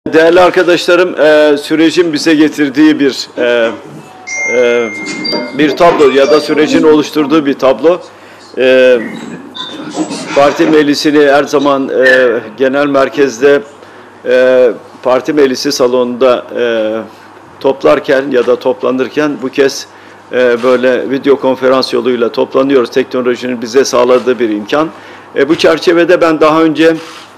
Değerli arkadaşlarım, sürecin bize getirdiği bir tablo ya da sürecin oluşturduğu bir tablo. Parti meclisini her zaman genel merkezde parti meclisi salonunda toplarken ya da toplanırken bu kez böyle video konferans yoluyla toplanıyoruz. Teknolojinin bize sağladığı bir imkan. Bu çerçevede ben daha önce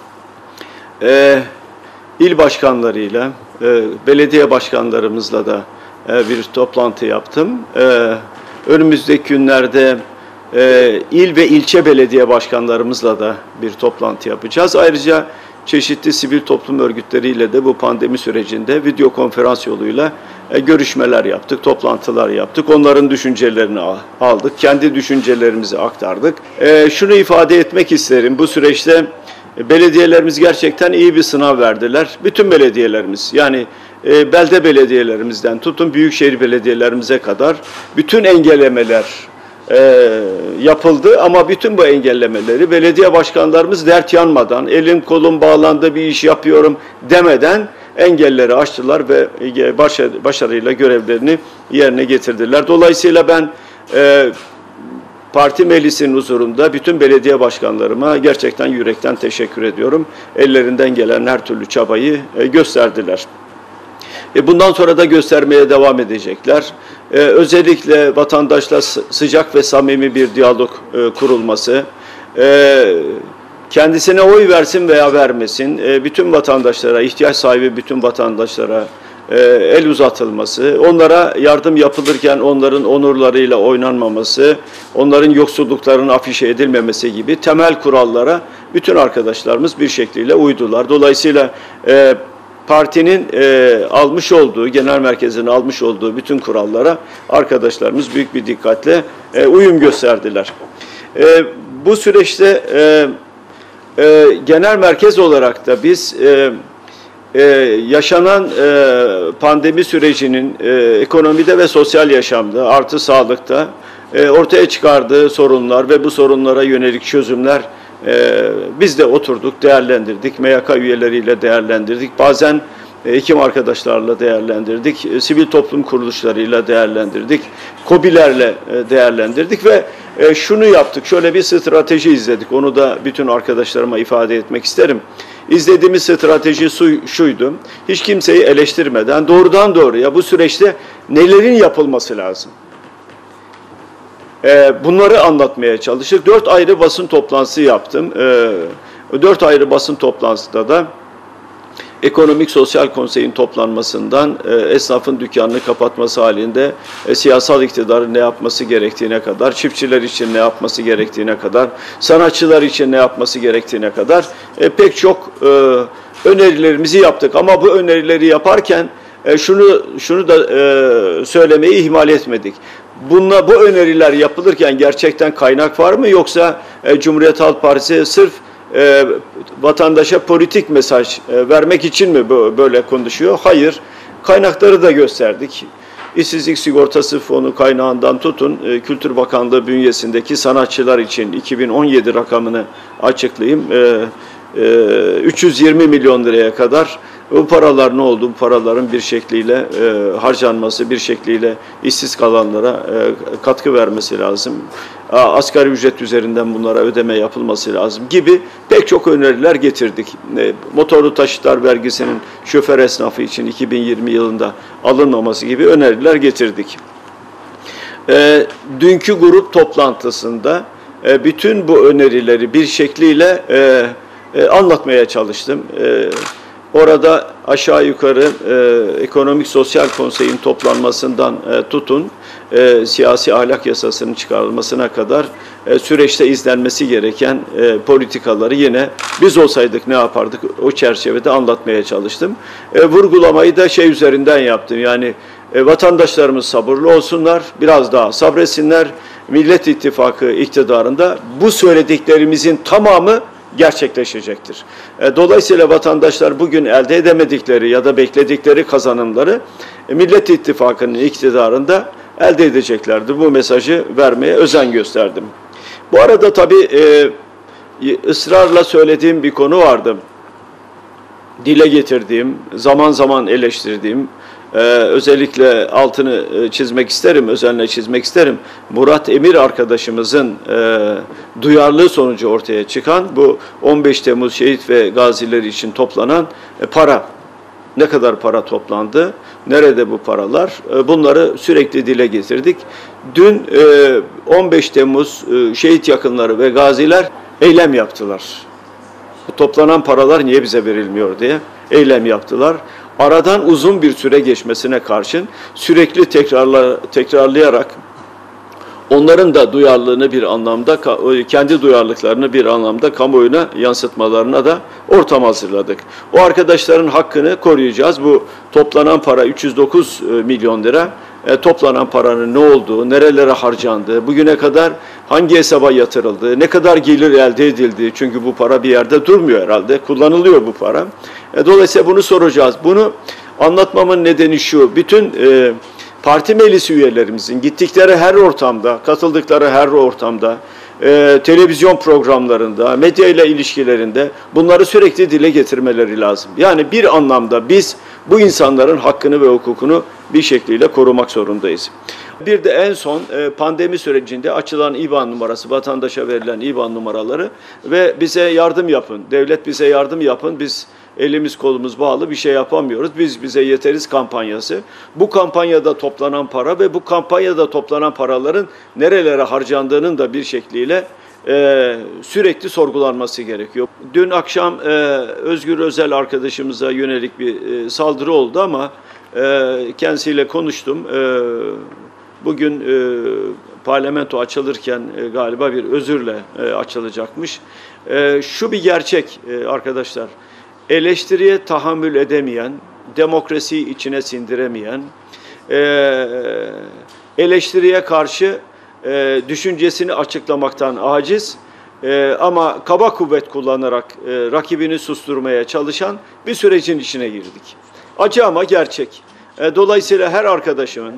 İl başkanlarıyla, belediye başkanlarımızla da bir toplantı yaptım. Önümüzdeki günlerde il ve ilçe belediye başkanlarımızla da bir toplantı yapacağız. Ayrıca çeşitli sivil toplum örgütleriyle de bu pandemi sürecinde video konferans yoluyla görüşmeler yaptık, toplantılar yaptık. Onların düşüncelerini aldık, kendi düşüncelerimizi aktardık. Şunu ifade etmek isterim, bu süreçte belediyelerimiz gerçekten iyi bir sınav verdiler. Bütün belediyelerimiz, yani belde belediyelerimizden tutun büyükşehir belediyelerimize kadar bütün engellemeler yapıldı. Ama bütün bu engellemeleri belediye başkanlarımız dert yanmadan, elim kolum bağlandı bir iş yapıyorum demeden engelleri aştılar ve başarıyla görevlerini yerine getirdiler. Dolayısıyla ben parti meclisinin huzurunda bütün belediye başkanlarıma gerçekten yürekten teşekkür ediyorum. Ellerinden gelen her türlü çabayı gösterdiler. Bundan sonra da göstermeye devam edecekler. Özellikle vatandaşla sıcak ve samimi bir diyalog kurulması, kendisine oy versin veya vermesin, bütün vatandaşlara, ihtiyaç sahibi bütün vatandaşlara el uzatılması, onlara yardım yapılırken onların onurlarıyla oynanmaması, onların yoksulluklarının afişe edilmemesi gibi temel kurallara bütün arkadaşlarımız bir şekliyle uydular. Dolayısıyla partinin almış olduğu, genel merkezin almış olduğu bütün kurallara arkadaşlarımız büyük bir dikkatle uyum gösterdiler. Bu süreçte genel merkez olarak da biz yaşanan pandemi sürecinin ekonomide ve sosyal yaşamda artı sağlıkta ortaya çıkardığı sorunlar ve bu sorunlara yönelik çözümler biz de oturduk, değerlendirdik. MYK üyeleriyle değerlendirdik. Bazen hekim arkadaşlarla değerlendirdik. Sivil toplum kuruluşlarıyla değerlendirdik. KOBİ'lerle değerlendirdik ve şunu yaptık. Şöyle bir strateji izledik. Onu da bütün arkadaşlarıma ifade etmek isterim. İzlediğimiz strateji şuydu. Hiç kimseyi eleştirmeden doğrudan doğruya bu süreçte nelerin yapılması lazım? Bunları anlatmaya çalıştık. 4 ayrı basın toplantısı yaptım. 4 ayrı basın toplantısında da Ekonomik Sosyal Konsey'in toplanmasından esnafın dükkanını kapatması halinde siyasal iktidarın ne yapması gerektiğine kadar, çiftçiler için ne yapması gerektiğine kadar, sanatçılar için ne yapması gerektiğine kadar pek çok önerilerimizi yaptık. Ama bu önerileri yaparken şunu da söylemeyi ihmal etmedik. Bu öneriler yapılırken gerçekten kaynak var mı, yoksa Cumhuriyet Halk Partisi sırf vatandaşa politik mesaj vermek için mi böyle konuşuyor? Hayır. Kaynakları da gösterdik. İşsizlik Sigortası Fonu kaynağından tutun, Kültür Bakanlığı bünyesindeki sanatçılar için 2017 rakamını açıklayayım. 320 milyon liraya kadar bu paralar ne oldu? Bu paraların bir şekliyle harcanması, bir şekliyle işsiz kalanlara katkı vermesi lazım. Asgari ücret üzerinden bunlara ödeme yapılması lazım gibi pek çok öneriler getirdik. Motorlu taşıtlar vergisinin şoför esnafı için 2020 yılında alınmaması gibi öneriler getirdik. Dünkü grup toplantısında bütün bu önerileri bir şekliyle anlatmaya çalıştım. Orada aşağı yukarı Ekonomik Sosyal Konsey'in toplanmasından tutun, siyasi ahlak yasasının çıkarılmasına kadar süreçte izlenmesi gereken politikaları yine biz olsaydık ne yapardık o çerçevede anlatmaya çalıştım. Vurgulamayı da üzerinden yaptım. Yani vatandaşlarımız sabırlı olsunlar, biraz daha sabretsinler. Millet İttifakı iktidarında bu söylediklerimizin tamamı gerçekleşecektir. Dolayısıyla vatandaşlar bugün elde edemedikleri ya da bekledikleri kazanımları Millet İttifakı'nın iktidarında elde edeceklerdir. Bu mesajı vermeye özen gösterdim. Bu arada tabii ısrarla söylediğim bir konu vardı. dile getirdiğim, zaman zaman eleştirdiğim, özellikle altını çizmek isterim, özenle çizmek isterim. Murat Emir arkadaşımızın duyarlılığı sonucu ortaya çıkan bu 15 Temmuz şehit ve gazileri için toplanan para. Ne kadar para toplandı? Nerede bu paralar? Bunları sürekli dile getirdik. Dün 15 Temmuz şehit yakınları ve gaziler eylem yaptılar. Bu toplanan paralar niye bize verilmiyor diye eylem yaptılar. Aradan uzun bir süre geçmesine karşın sürekli tekrarlayarak onların da duyarlılığını bir anlamda, kendi duyarlılıklarını bir anlamda kamuoyuna yansıtmalarına da ortam hazırladık. O arkadaşların hakkını koruyacağız. Bu toplanan para 309 milyon lira. Toplanan paranın ne olduğu, nerelere harcandığı, bugüne kadar hangi hesaba yatırıldığı, ne kadar gelir elde edildiği, çünkü bu para bir yerde durmuyor herhalde, kullanılıyor bu para. Dolayısıyla bunu soracağız. Bunu anlatmamın nedeni şu, bütün parti meclisi üyelerimizin gittikleri her ortamda, katıldıkları her ortamda, televizyon programlarında, medya ile ilişkilerinde bunları sürekli dile getirmeleri lazım. Yani bir anlamda biz bu insanların hakkını ve hukukunu bir şekliyle korumak zorundayız. Bir de en son pandemi sürecinde açılan İBAN numarası, vatandaşa verilen İBAN numaraları ve bize yardım yapın, devlet bize yardım yapın, biz elimiz kolumuz bağlı bir şey yapamıyoruz, biz bize yeteriz kampanyası. Bu kampanyada toplanan para ve bu kampanyada toplanan paraların nerelere harcandığının da bir şekliyle sürekli sorgulanması gerekiyor. Dün akşam Özgür Özel arkadaşımıza yönelik bir saldırı oldu ama kendisiyle konuştum. Bugün parlamento açılırken galiba bir özürle açılacakmış. Şu bir gerçek arkadaşlar, eleştiriye tahammül edemeyen, demokrasiyi içine sindiremeyen, eleştiriye karşı düşüncesini açıklamaktan aciz ama kaba kuvvet kullanarak rakibini susturmaya çalışan bir sürecin içine girdik. Acı ama gerçek. Dolayısıyla her arkadaşımın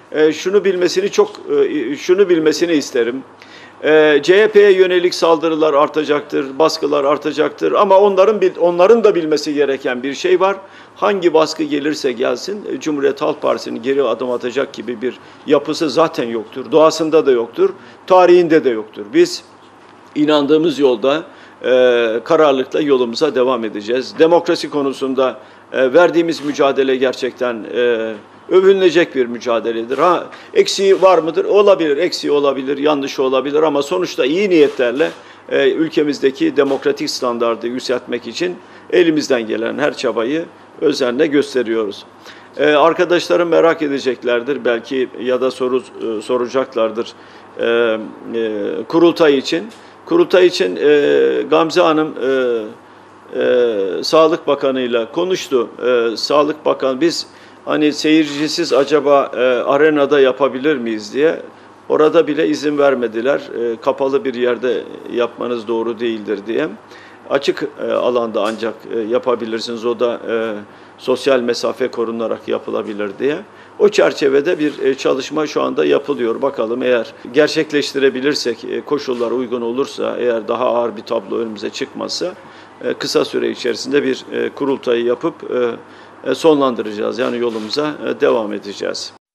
şunu bilmesini isterim. CHP'ye yönelik saldırılar artacaktır, baskılar artacaktır ama onların da bilmesi gereken bir şey var. Hangi baskı gelirse gelsin Cumhuriyet Halk Partisi'nin geri adım atacak gibi bir yapısı zaten yoktur. Doğasında da yoktur, tarihinde de yoktur. Biz inandığımız yolda kararlılıkla yolumuza devam edeceğiz. Demokrasi konusunda verdiğimiz mücadele gerçekten övünülecek bir mücadeledir. Eksiği var mıdır? Olabilir, eksiği olabilir, yanlışı olabilir ama sonuçta iyi niyetlerle ülkemizdeki demokratik standardı yükseltmek için elimizden gelen her çabayı özenle gösteriyoruz. Arkadaşlarım merak edeceklerdir belki ya da soracaklardır kurultay için. Kurultay için Gamze Hanım Sağlık Bakanı'yla konuştu. Sağlık Bakanı biz hani seyircisiz acaba arenada yapabilir miyiz diye. Orada bile izin vermediler. Kapalı bir yerde yapmanız doğru değildir diye. Açık alanda ancak yapabilirsiniz. O da sosyal mesafe korunarak yapılabilir diye. O çerçevede bir çalışma şu anda yapılıyor. Bakalım eğer gerçekleştirebilirsek, koşullar uygun olursa, eğer daha ağır bir tablo önümüze çıkmazsa kısa süre içerisinde bir kurultayı yapıp sonlandıracağız. Yani yolumuza devam edeceğiz.